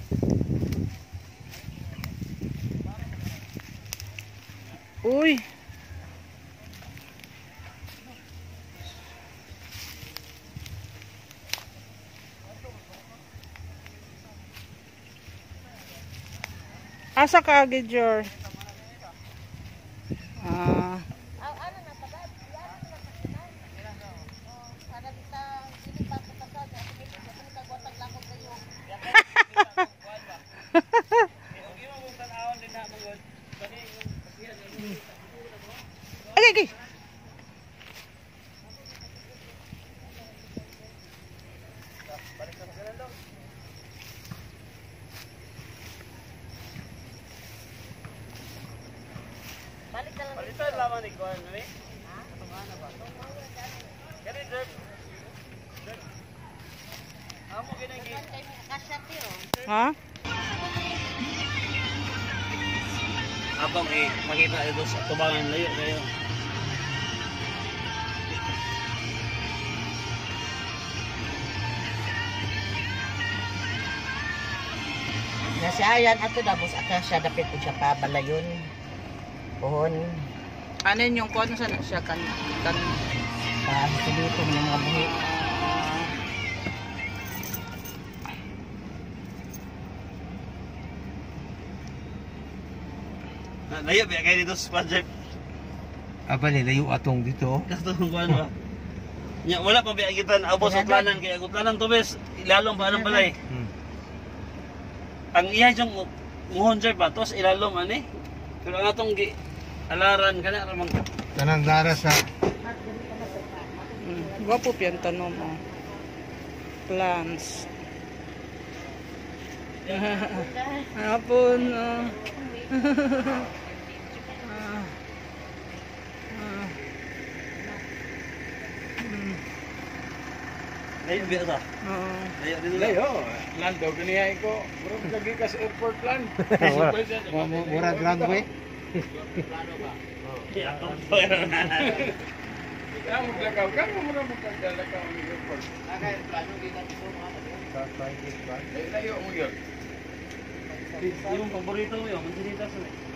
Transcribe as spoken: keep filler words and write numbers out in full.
Uy. Asa ka, Gidjor? Ah. Okay, okay. Palitan lamang ni Kuan, eh? Ha? Katungana ba? Kani dirt. Dirt. Amo ginagi. Ha? Abang eh makita ito sa tubangan layo kayo. Nasiayan ato dabos aka siya dapit po siya pabalayon. Pohon. Ano yung kuwan sa siya kan kan Pasilito ng mga buhi. Ah, layo ba kayo dito sa project? Apa ni layo atong dito? Kasto ng kuan ba? Nya wala pa ba kita abos sa planan kay ang planan to bes ilalom pa ng balay. Hmm. Ang iya jong muhon sir ba tos ilalom ani. Pero ang atong gi alaran kana ra man. Tanang dara sa hmm. Gwapo piyan tanom mo. Plants. Hapon. Uh. ah. Ah. Hmm. Layo ba sa? Oo. Layo dito. Layo, lando kaniya ko. Bro, lagi ka sa airport land. murag runway. Ya, pero na. Ikaw maglakaw ka, mura mo kagdalakaw ang airport. Aga yung plano dito mo mga Layo mo yun. Yung paborito mo yun, mansinita sa